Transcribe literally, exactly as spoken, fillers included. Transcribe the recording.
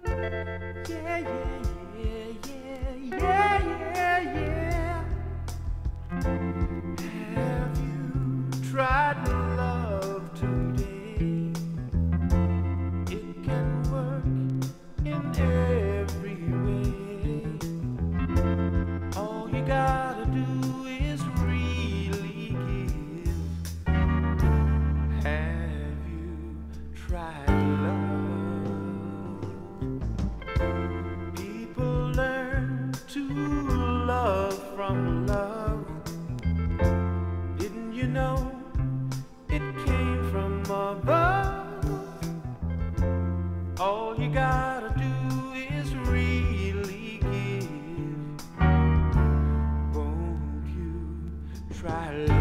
Yeah, yeah, yeah, yeah, yeah, yeah, yeah. Have you tried love today? It can work in every way. All you gotta do is really give. Have you tried love? People learn to love from love. Didn't you know it came from above? All you gotta do is really give. Won't you try love?